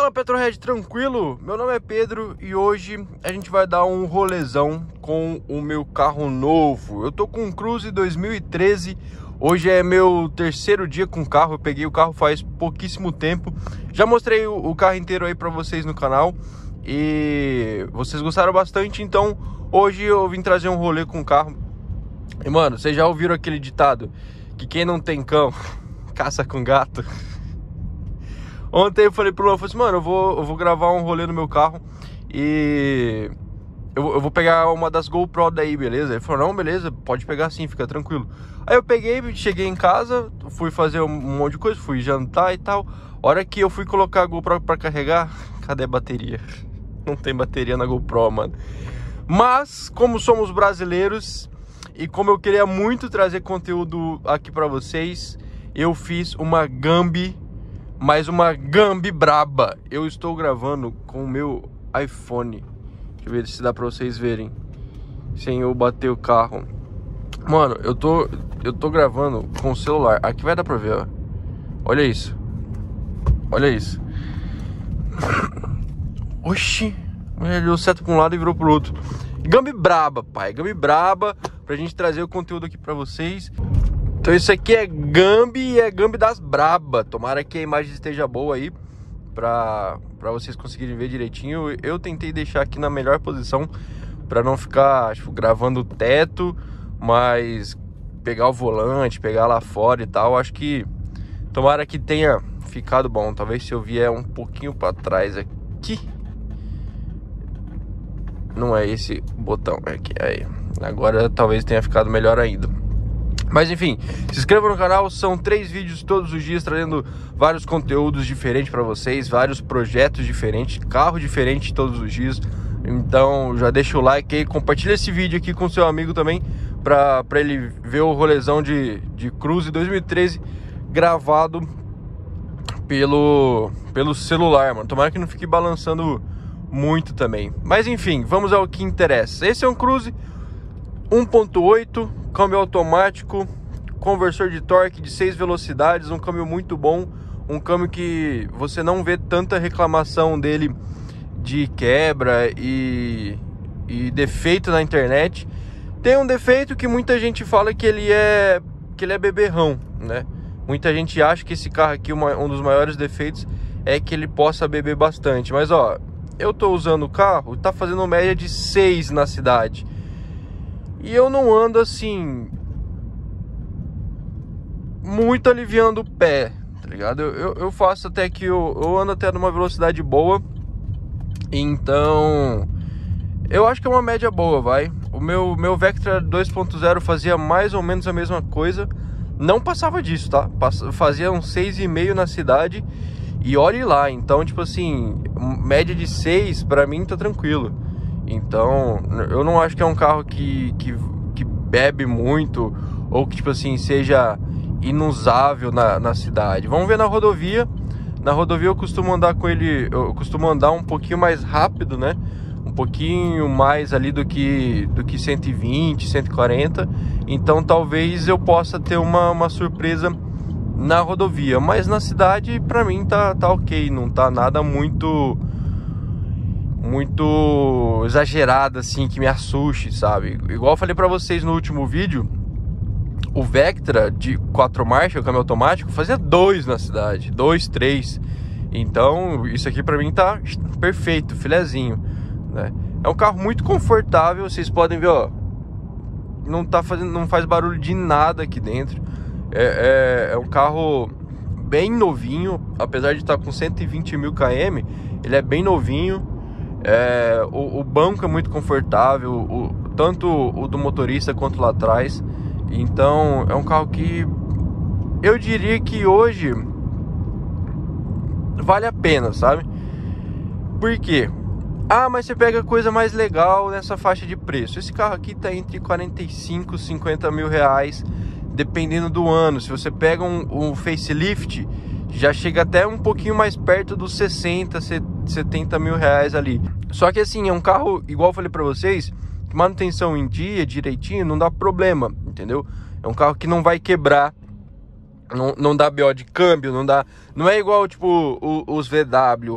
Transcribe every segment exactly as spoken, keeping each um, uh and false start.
Fala Petrohead, tranquilo? Meu nome é Pedro e hoje a gente vai dar um rolezão com o meu carro novo. Eu tô com um Cruze dois mil e treze, hoje é meu terceiro dia com o carro, eu peguei o carro faz pouquíssimo tempo. Já mostrei o, o carro inteiro aí pra vocês no canal e vocês gostaram bastante, então hoje eu vim trazer um rolê com o carro. E mano, vocês já ouviram aquele ditado que quem não tem cão caça com gato? Ontem eu falei pro Luan, falei assim, mano, eu vou, eu vou gravar um rolê no meu carro e eu, eu vou pegar uma das GoPro daí, beleza? Ele falou, não, beleza, pode pegar sim, fica tranquilo. Aí eu peguei, cheguei em casa, fui fazer um monte de coisa, fui jantar e tal. Hora que eu fui colocar a GoPro pra carregar, cadê a bateria? Não tem bateria na GoPro, mano. Mas, como somos brasileiros e como eu queria muito trazer conteúdo aqui pra vocês, eu fiz uma Gambi. Mais uma Gambi braba. Eu estou gravando com o meu iPhone. Deixa eu ver se dá pra vocês verem sem eu bater o carro. Mano, eu tô Eu tô gravando com o celular. Aqui vai dar pra ver, ó. Olha isso. Olha isso. Oxi. Ele deu certo pra um lado e virou pro outro. Gambi braba, pai. Gambi braba. Pra gente trazer o conteúdo aqui pra vocês. Então isso aqui é Gambi e é Gambi das braba. Tomara que a imagem esteja boa aí pra, pra vocês conseguirem ver direitinho. Eu tentei deixar aqui na melhor posição pra não ficar tipo, gravando o teto, mas pegar o volante, pegar lá fora e tal. Acho que tomara que tenha ficado bom. Talvez se eu vier um pouquinho pra trás aqui. Não é esse botão, é aqui, aí. Agora talvez tenha ficado melhor ainda. Mas enfim, se inscreva no canal, são três vídeos todos os dias trazendo vários conteúdos diferentes para vocês, vários projetos diferentes, carro diferente todos os dias. Então já deixa o like aí, compartilha esse vídeo aqui com seu amigo também, para para ele ver o rolezão de, de Cruze dois mil e treze gravado pelo, pelo celular, mano. Tomara que não fique balançando muito também. Mas enfim, vamos ao que interessa. Esse é um Cruze um ponto oito, câmbio automático, conversor de torque de seis velocidades, um câmbio muito bom, um câmbio que você não vê tanta reclamação dele de quebra e, e defeito na internet. Tem um defeito que muita gente fala que ele é que ele é beberrão, né? Muita gente acha que esse carro aqui, uma, um dos maiores defeitos é que ele possa beber bastante, mas ó, eu tô usando o carro, tá fazendo média de seis na cidade. E eu não ando assim muito aliviando o pé, tá ligado? Eu, eu, eu faço até que eu, eu ando até numa velocidade boa. Então eu acho que é uma média boa, vai. O meu, meu Vectra dois ponto zero fazia mais ou menos a mesma coisa. Não passava disso, tá? Fazia uns seis e meio na cidade. E olhe lá, então tipo assim, média de seis pra mim tá tranquilo. Então, eu não acho que é um carro que, que, que bebe muito ou que, tipo assim, seja inusável na, na cidade. Vamos ver na rodovia. Na rodovia eu costumo andar com ele, eu costumo andar um pouquinho mais rápido, né? Um pouquinho mais ali do que, do que cento e vinte, cento e quarenta. Então, talvez eu possa ter uma, uma surpresa na rodovia. Mas na cidade, pra mim, tá, tá ok. Não tá nada muito... muito exagerada assim, que me assuste, sabe? Igual eu falei pra vocês no último vídeo, o Vectra de quatro marchas, o câmbio automático, fazia dois na cidade, dois, três. Então isso aqui pra mim tá perfeito, filezinho, né? É um carro muito confortável, vocês podem ver, ó, não tá fazendo, não faz barulho de nada aqui dentro. É, é, é um carro bem novinho, apesar de estar com cento e vinte mil quilômetros, ele é bem novinho. É, o, o banco é muito confortável, o, tanto o do motorista quanto lá atrás. Então é um carro que eu diria que hoje vale a pena, sabe? Por quê? Ah, mas você pega coisa mais legal nessa faixa de preço. Esse carro aqui tá entre quarenta e cinco, cinquenta mil reais, dependendo do ano. Se você pega um, um facelift, já chega até um pouquinho mais perto dos sessenta, setenta mil reais ali. Só que assim, é um carro, igual eu falei pra vocês, manutenção em dia, direitinho, não dá problema, entendeu? É um carro que não vai quebrar, não, não dá B O de câmbio, não dá... Não é igual, tipo, o, os V W,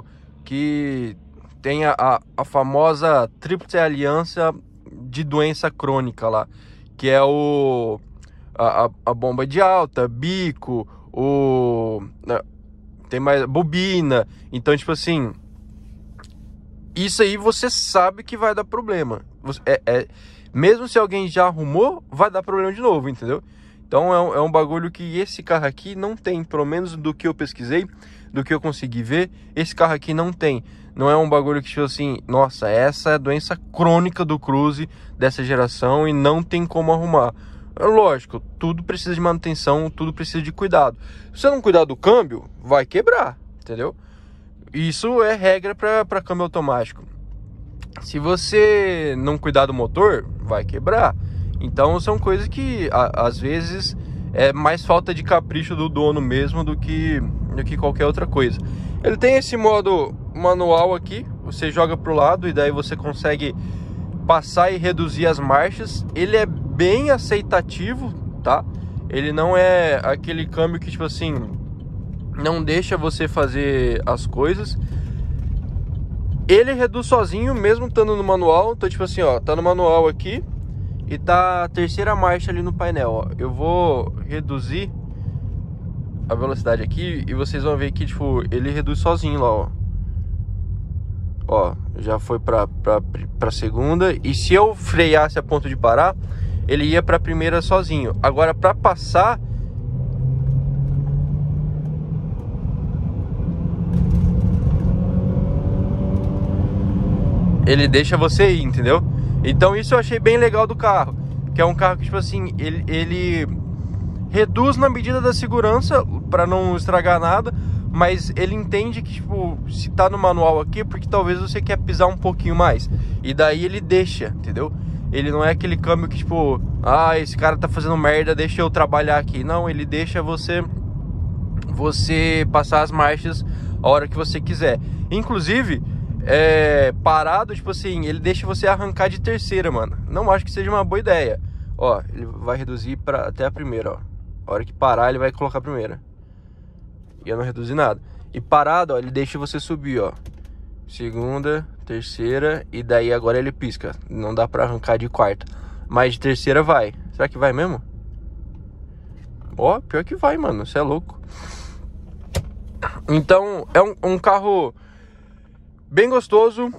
que tem a, a, a famosa tríplice aliança de doença crônica lá, que é o a, a, a bomba de alta, bico, o tem mais bobina. Então, tipo assim, isso aí você sabe que vai dar problema. Você, é, é, mesmo se alguém já arrumou, vai dar problema de novo, entendeu? Então é um, é um bagulho que esse carro aqui não tem, pelo menos do que eu pesquisei, do que eu consegui ver, esse carro aqui não tem. Não é um bagulho que tipo assim, nossa, essa é a doença crônica do Cruze dessa geração e não tem como arrumar. É lógico, tudo precisa de manutenção, tudo precisa de cuidado. Se você não cuidar do câmbio, vai quebrar, entendeu? Isso é regra para câmbio automático. Se você não cuidar do motor, vai quebrar. Então são coisas que a, às vezes é mais falta de capricho do dono mesmo do que, do que qualquer outra coisa. Ele tem esse modo manual aqui, você joga pro lado e daí você consegue passar e reduzir as marchas. Ele é bem aceitativo, tá? Ele não é aquele câmbio que tipo assim não deixa você fazer as coisas. Ele reduz sozinho, mesmo estando no manual. Então tipo assim, ó, tá no manual aqui e tá a terceira marcha ali no painel, ó. Eu vou reduzir a velocidade aqui e vocês vão ver que tipo ele reduz sozinho lá, ó. Ó, já foi pra, pra, pra segunda. E se eu freasse a ponto de parar, ele ia pra primeira sozinho. Agora pra passar, ele deixa você ir, entendeu? Então isso eu achei bem legal do carro. Que é um carro que tipo assim, ele, ele reduz na medida da segurança pra não estragar nada. Mas ele entende que, tipo, se tá no manual aqui, porque talvez você quer pisar um pouquinho mais. E daí ele deixa, entendeu? Ele não é aquele câmbio que, tipo, ah, esse cara tá fazendo merda, deixa eu trabalhar aqui. Não, ele deixa você você passar as marchas a hora que você quiser. Inclusive, é, parado, tipo assim, ele deixa você arrancar de terceira, mano. Não acho que seja uma boa ideia. Ó, ele vai reduzir pra, até a primeira, ó. A hora que parar, ele vai colocar a primeira. E eu não reduzi nada. E parado, ó, ele deixa você subir, ó. Segunda, terceira. E daí agora ele pisca. Não dá pra arrancar de quarta. Mas de terceira vai. Será que vai mesmo? Ó, pior que vai, mano. Você é louco. Então, é um, um carro bem gostoso.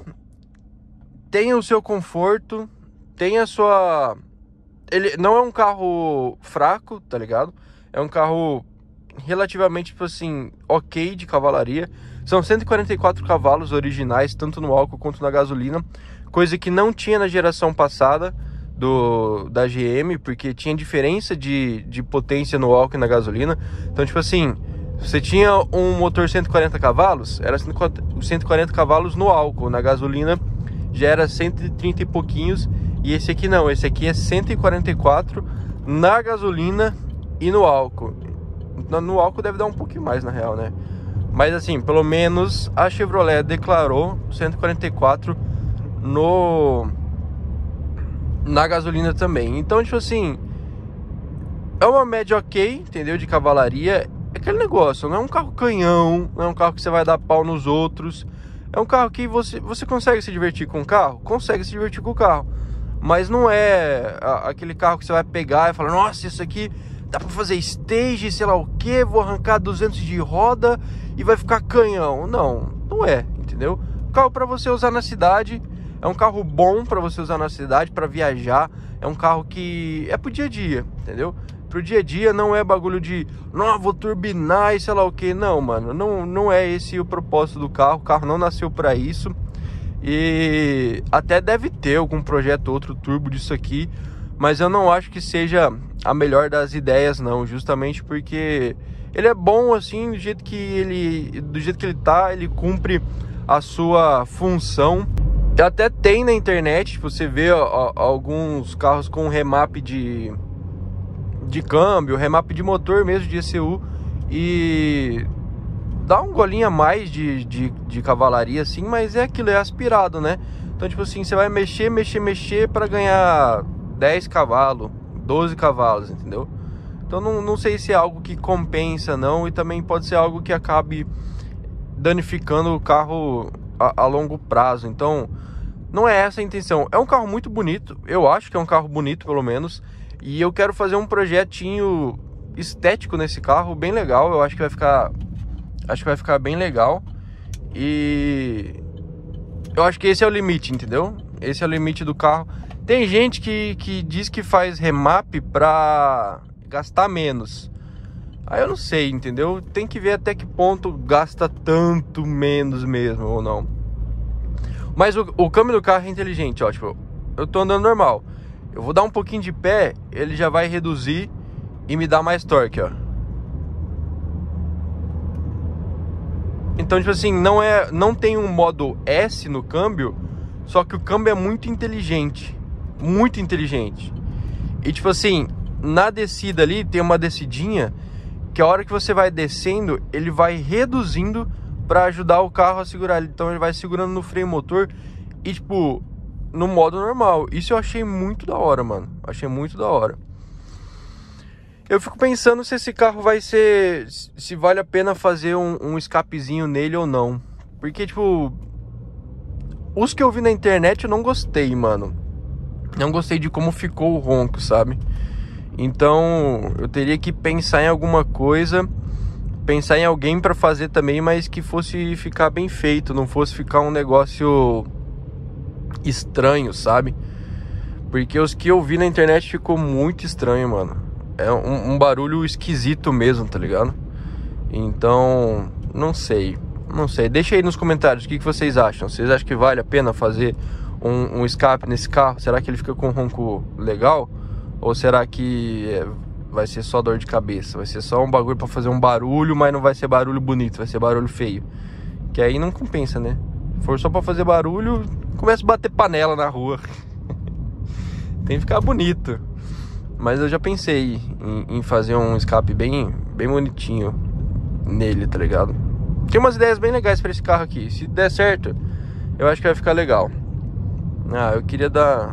Tem o seu conforto. Tem a sua... Ele não é um carro fraco, tá ligado? É um carro relativamente, tipo assim, ok de cavalaria. São cento e quarenta e quatro cavalos originais, tanto no álcool quanto na gasolina, coisa que não tinha na geração passada do, da G M, porque tinha diferença de, de potência no álcool e na gasolina. Então, tipo assim, você tinha um motor cento e quarenta cavalos, era cento e quarenta cavalos no álcool, na gasolina já era cento e trinta e pouquinhos, e esse aqui não, esse aqui é cento e quarenta e quatro na gasolina e no álcool. No álcool deve dar um pouquinho mais, na real, né? Mas assim, pelo menos a Chevrolet declarou cento e quarenta e quatro no... na gasolina também. Então, tipo assim, é uma média ok, entendeu? De cavalaria. É aquele negócio, não é um carro canhão, não é um carro que você vai dar pau nos outros. É um carro que você, você consegue se divertir com o carro? Consegue se divertir com o carro. Mas não é aquele carro que você vai pegar e falar, nossa, isso aqui dá pra fazer stage, sei lá o que, vou arrancar duzentos de roda e vai ficar canhão. Não, não é, entendeu? Carro para você usar na cidade, é um carro bom para você usar na cidade, para viajar. É um carro que é pro dia a dia, entendeu? Pro dia a dia, não é bagulho de, não, vou turbinar e sei lá o que. Não, mano, não, não é esse o propósito do carro. O carro não nasceu para isso. E até deve ter algum projeto outro turbo disso aqui, mas eu não acho que seja a melhor das ideias, não. Justamente porque ele é bom assim, do jeito que ele, do jeito que ele tá, ele cumpre a sua função. Até tem na internet, você vê ó, alguns carros com remap de, de câmbio, remap de motor mesmo, de E C U, e dá um golinho a mais de, de, de cavalaria assim, mas é aquilo, é aspirado, né? Então tipo assim, você vai mexer, mexer, mexer para ganhar dez cavalos, doze cavalos, entendeu? Então não, não sei se é algo que compensa não, e também pode ser algo que acabe danificando o carro a, a longo prazo. Então, não é essa a intenção. É um carro muito bonito, eu acho que é um carro bonito, pelo menos. E eu quero fazer um projetinho estético nesse carro, bem legal. Eu acho que vai ficar, acho que vai ficar bem legal. E eu acho que esse é o limite, entendeu? Esse é o limite do carro. Tem gente que, que diz que faz remap pra gastar menos. Aí eu não sei, entendeu? Tem que ver até que ponto gasta tanto menos mesmo ou não. Mas o, o câmbio do carro é inteligente, ó. Tipo, eu tô andando normal. Eu vou dar um pouquinho de pé, ele já vai reduzir e me dar mais torque, ó. Então, tipo assim, não, é, não tem um modo S no câmbio, só que o câmbio é muito inteligente. Muito inteligente. E tipo assim, na descida ali, tem uma descidinha que a hora que você vai descendo, ele vai reduzindo pra ajudar o carro a segurar. Então ele vai segurando no freio motor e tipo, no modo normal. Isso eu achei muito da hora, mano. Achei muito da hora. Eu fico pensando se esse carro vai ser... se vale a pena fazer um, um escapezinho nele ou não. Porque tipo, os que eu vi na internet eu não gostei, mano. Não gostei de como ficou o ronco, sabe? Então eu teria que pensar em alguma coisa, pensar em alguém pra fazer também, mas que fosse ficar bem feito, não fosse ficar um negócio estranho, sabe? Porque os que eu vi na internet ficou muito estranho, mano. É um, um barulho esquisito mesmo, tá ligado? Então, não sei, não sei. Deixa aí nos comentários o que, que vocês acham. Vocês acham que vale a pena fazer um, um escape nesse carro? Será que ele fica com um ronco legal? Ou será que é, vai ser só dor de cabeça? Vai ser só um bagulho pra fazer um barulho, mas não vai ser barulho bonito, vai ser barulho feio. Que aí não compensa, né? Se for só pra fazer barulho, começa a bater panela na rua. Tem que ficar bonito. Mas eu já pensei em, em fazer um escape bem, bem bonitinho nele, tá ligado? Tem umas ideias bem legais pra esse carro aqui. Se der certo, eu acho que vai ficar legal. Ah, eu queria dar...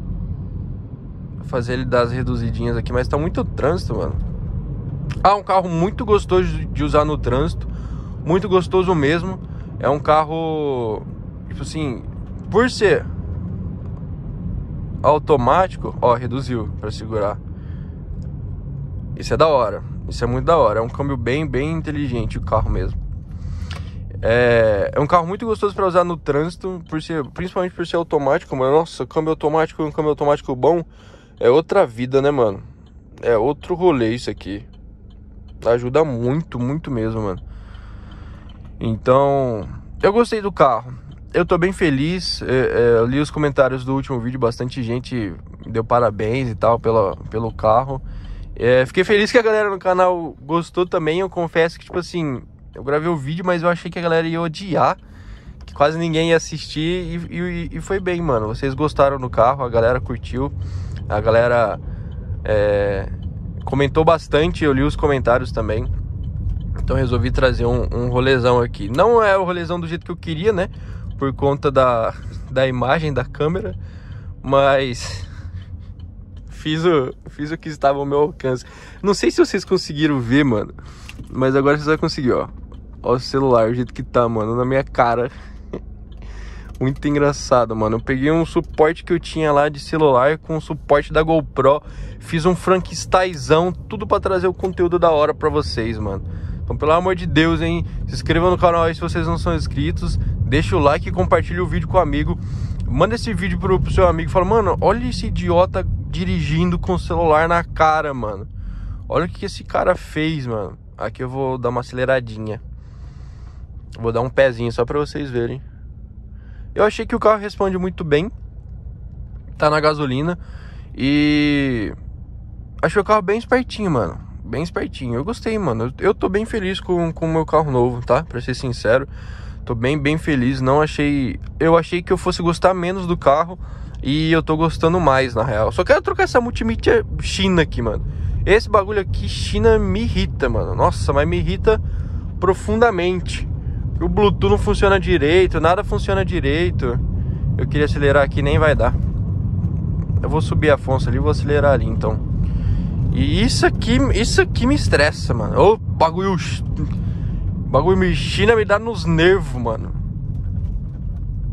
fazer ele dar as reduzidinhas aqui, mas tá muito trânsito, mano. Ah, um carro muito gostoso de usar no trânsito. Muito gostoso mesmo. É um carro, tipo assim, por ser automático, ó, reduziu pra segurar. Isso é da hora. Isso é muito da hora. É um câmbio bem, bem inteligente o carro mesmo. É, é um carro muito gostoso pra usar no trânsito, por ser, principalmente por ser automático, mano. Nossa, câmbio automático, um câmbio automático bom é outra vida, né, mano? É outro rolê isso aqui. Ajuda muito, muito mesmo, mano. Então, eu gostei do carro. Eu tô bem feliz. É, é, eu li os comentários do último vídeo. Bastante gente deu parabéns e tal pela, pelo carro. É, fiquei feliz que a galera no canal gostou também. Eu confesso que, tipo assim, eu gravei o vídeo, mas eu achei que a galera ia odiar, que quase ninguém ia assistir. E, e, e foi bem, mano. Vocês gostaram do carro, a galera curtiu. A galera é, comentou bastante, eu li os comentários também. Então resolvi trazer um, um rolezão aqui. Não é o rolezão do jeito que eu queria, né? Por conta da, da imagem da câmera. Mas fiz o, fiz o que estava ao meu alcance. Não sei se vocês conseguiram ver, mano, mas agora vocês vão conseguir, ó. Ó o celular, o jeito que tá, mano, na minha cara. Muito engraçado, mano. Eu peguei um suporte que eu tinha lá de celular com o suporte da GoPro. Fiz um Frankensteinzão, tudo pra trazer o conteúdo da hora pra vocês, mano. Então, pelo amor de Deus, hein? Se inscrevam no canal aí se vocês não são inscritos. Deixa o like e compartilha o vídeo com o amigo. Manda esse vídeo pro, pro seu amigo e fala: mano, olha esse idiota dirigindo com o celular na cara, mano. Olha o que esse cara fez, mano. Aqui eu vou dar uma aceleradinha. Vou dar um pezinho só pra vocês verem. Eu achei que o carro responde muito bem. Tá na gasolina. E achei o carro bem espertinho, mano. Bem espertinho. Eu gostei, mano. Eu tô bem feliz com, com o meu carro novo, tá? Pra ser sincero. Tô bem, bem feliz. Não achei... Eu achei que eu fosse gostar menos do carro. E eu tô gostando mais, na real. Só quero trocar essa multimídia China aqui, mano. Esse bagulho aqui, China, me irrita, mano. Nossa, mas me irrita profundamente. O Bluetooth não funciona direito, nada funciona direito. Eu queria acelerar aqui, nem vai dar. Eu vou subir a Afonso ali e vou acelerar ali, então. E isso aqui, isso aqui me estressa, mano. Ô, bagulho... Bagulho me China me dá nos nervos, mano.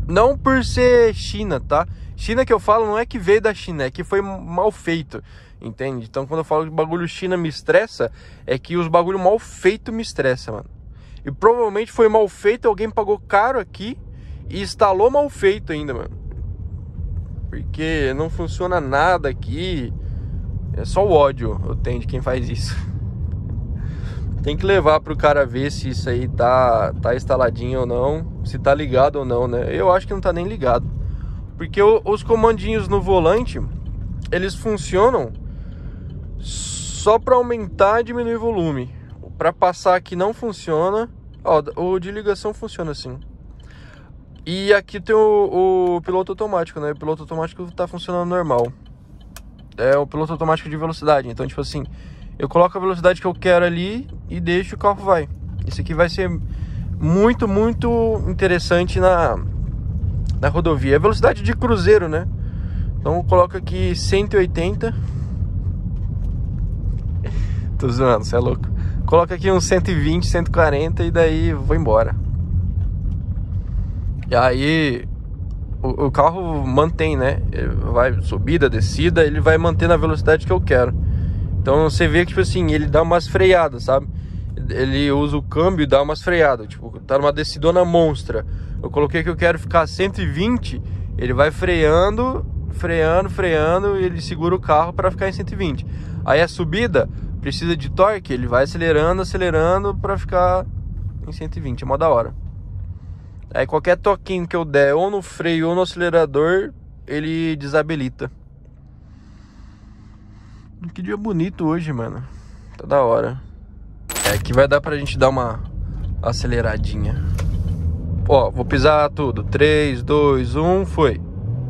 Não por ser China, tá? China que eu falo não é que veio da China, é que foi mal feito, entende? Então quando eu falo que bagulho China me estressa, é que os bagulho mal feito me estressa, mano. E provavelmente foi mal feito, alguém pagou caro aqui e instalou mal feito ainda, mano. Porque não funciona nada aqui. É só o ódio eu tenho de quem faz isso. Tem que levar pro cara ver se isso aí tá, tá instaladinho ou não, se tá ligado ou não, né? Eu acho que não tá nem ligado. Porque o, os comandinhos no volante, eles funcionam só pra aumentar e diminuir o volume. Pra passar aqui não funciona. Ó, o de ligação funciona assim. E aqui tem o, o piloto automático, né? O piloto automático tá funcionando normal. É o piloto automático de velocidade. Então, tipo assim, eu coloco a velocidade que eu quero ali e deixo o carro vai. Isso aqui vai ser muito, muito interessante na, na rodovia. É velocidade de cruzeiro, né? Então eu coloco aqui cento e oitenta. Tô zoando, você é louco. Coloca aqui uns cento e vinte, cento e quarenta e daí vou embora. E aí o, o carro mantém, né? Ele vai subida, descida, ele vai manter na velocidade que eu quero. Então você vê que, tipo assim, ele dá umas freadas, sabe? Ele usa o câmbio e dá umas freadas. Tipo, tá numa descidona monstra. Eu coloquei que eu quero ficar cento e vinte, ele vai freando, freando, freando, e ele segura o carro para ficar em cento e vinte. Aí a subida precisa de torque, ele vai acelerando, acelerando para ficar em cento e vinte, é mó da hora. Aí qualquer toquinho que eu der, ou no freio ou no acelerador, ele desabilita. Que dia bonito hoje, mano. Tá da hora. É, aqui vai dar pra gente dar uma aceleradinha. Ó, vou pisar tudo. três, dois, um, foi.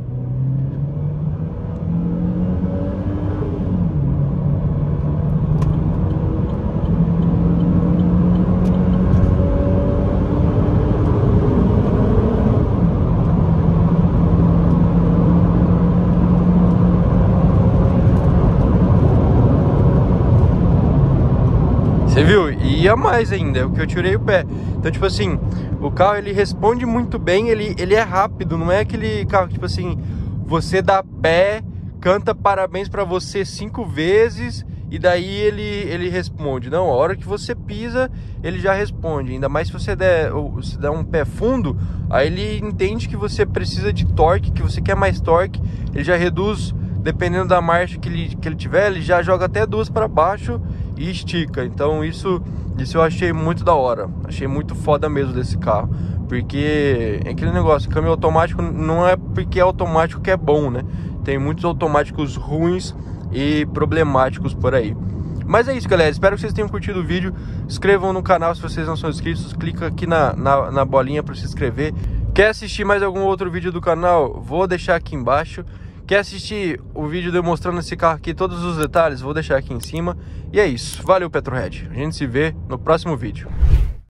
Você viu? E ia mais ainda, é o que eu tirei o pé. Então, tipo assim, o carro ele responde muito bem, ele, ele é rápido, não é aquele carro que, tipo assim, você dá pé, canta parabéns pra você cinco vezes e daí ele, ele responde. Não, a hora que você pisa, ele já responde. Ainda mais se você der, se der um pé fundo, aí ele entende que você precisa de torque, que você quer mais torque, ele já reduz, dependendo da marcha que ele, que ele tiver, ele já joga até duas para baixo e estica. Então isso, isso eu achei muito da hora. Achei muito foda mesmo desse carro. Porque é aquele negócio, câmbio automático não é porque é automático que é bom, né? Tem muitos automáticos ruins e problemáticos por aí. Mas é isso, galera, espero que vocês tenham curtido o vídeo. Inscrevam no canal se vocês não são inscritos. Clica aqui na, na, na bolinha para se inscrever. Quer assistir mais algum outro vídeo do canal? Vou deixar aqui embaixo. Quer assistir o vídeo demonstrando esse carro aqui, todos os detalhes? Vou deixar aqui em cima. E é isso, valeu Petrohead. A gente se vê no próximo vídeo.